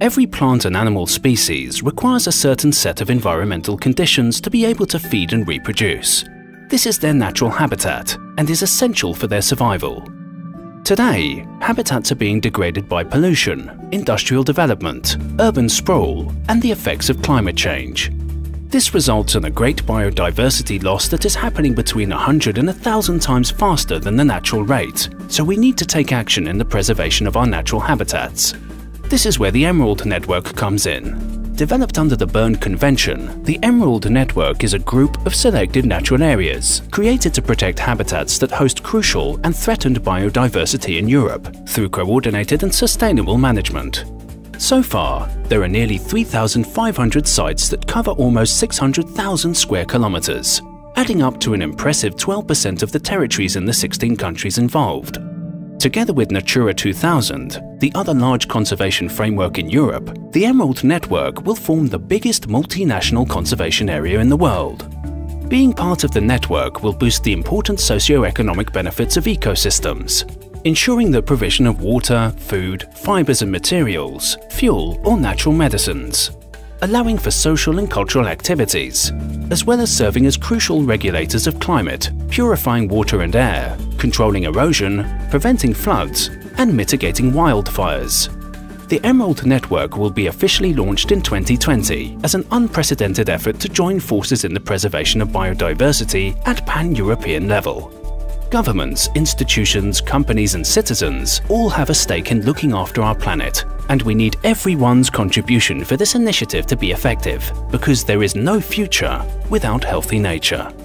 Every plant and animal species requires a certain set of environmental conditions to be able to feed and reproduce. This is their natural habitat and is essential for their survival. Today, habitats are being degraded by pollution, industrial development, urban sprawl, and the effects of climate change. This results in a great biodiversity loss that is happening between 100 and 1,000 times faster than the natural rate, so we need to take action in the preservation of our natural habitats. This is where the Emerald Network comes in. Developed under the Bern Convention, the Emerald Network is a group of selected natural areas created to protect habitats that host crucial and threatened biodiversity in Europe through coordinated and sustainable management. So far, there are nearly 3,500 sites that cover almost 600,000 square kilometers, adding up to an impressive 12% of the territories in the 16 countries involved. Together with Natura 2000, the other large conservation framework in Europe, the Emerald Network will form the biggest multinational conservation area in the world. Being part of the network will boost the important socio-economic benefits of ecosystems, ensuring the provision of water, food, fibers and materials, fuel or natural medicines, allowing for social and cultural activities, as well as serving as crucial regulators of climate, purifying water and air, controlling erosion, preventing floods, and mitigating wildfires. The Emerald Network will be officially launched in 2020 as an unprecedented effort to join forces in the preservation of biodiversity at pan-European level. Governments, institutions, companies and citizens all have a stake in looking after our planet, and we need everyone's contribution for this initiative to be effective, because there is no future without healthy nature.